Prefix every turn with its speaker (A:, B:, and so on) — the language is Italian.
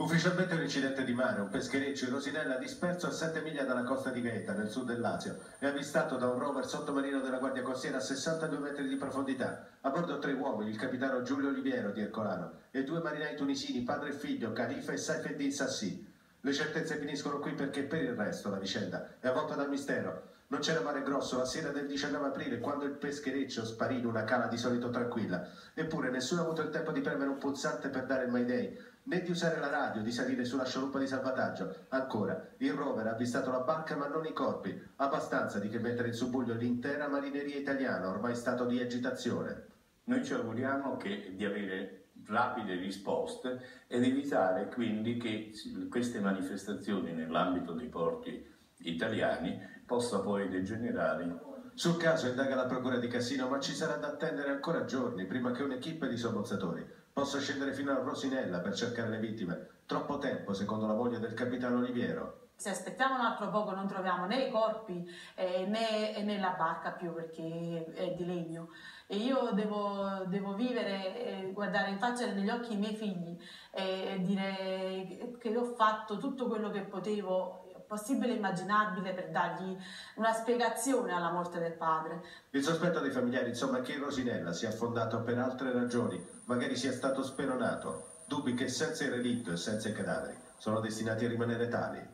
A: Ufficialmente un incidente di mare, un peschereccio in Rosinella disperso a 7 miglia dalla costa di Gaeta, nel sud del Lazio, è avvistato da un rover sottomarino della Guardia Costiera a 62 metri di profondità. A bordo 3 uomini, il capitano Giulio Oliviero di Ercolano e 2 marinai tunisini, padre e figlio, Khalifa e Saifeddin Sassi. Le certezze finiscono qui perché per il resto la vicenda è avvolta dal mistero. Non c'era mare grosso la sera del 19 aprile quando il peschereccio sparì in una cala di solito tranquilla. Eppure nessuno ha avuto il tempo di premere un pulsante per dare il Mayday, né di usare la radio, di salire sulla scialuppa di salvataggio. Ancora, il rover ha avvistato la barca ma non i corpi, abbastanza di che mettere in subbuglio l'intera marineria italiana, ormai stato di agitazione.
B: Noi ci auguriamo di avere rapide risposte ed evitare quindi che queste manifestazioni nell'ambito dei porti italiani possa poi degenerare.
A: Sul caso indaga la procura di Cassino, ma ci sarà da attendere ancora giorni prima che un'equipe di sommozzatori possa scendere fino a Rosinella per cercare le vittime. Troppo tempo, secondo la moglie del capitano Oliviero.
C: Se aspettiamo un altro poco non troviamo né i corpi né la barca più, perché è di legno. E io devo vivere, guardare in faccia negli occhi i miei figli e dire che ho fatto tutto quello che potevo, possibile e immaginabile, per dargli una spiegazione alla morte del padre.
A: Il sospetto dei familiari, insomma, è che in Rosinella sia affondato per altre ragioni, magari sia stato speronato. Dubbi che senza il relitto e senza i cadaveri sono destinati a rimanere tali.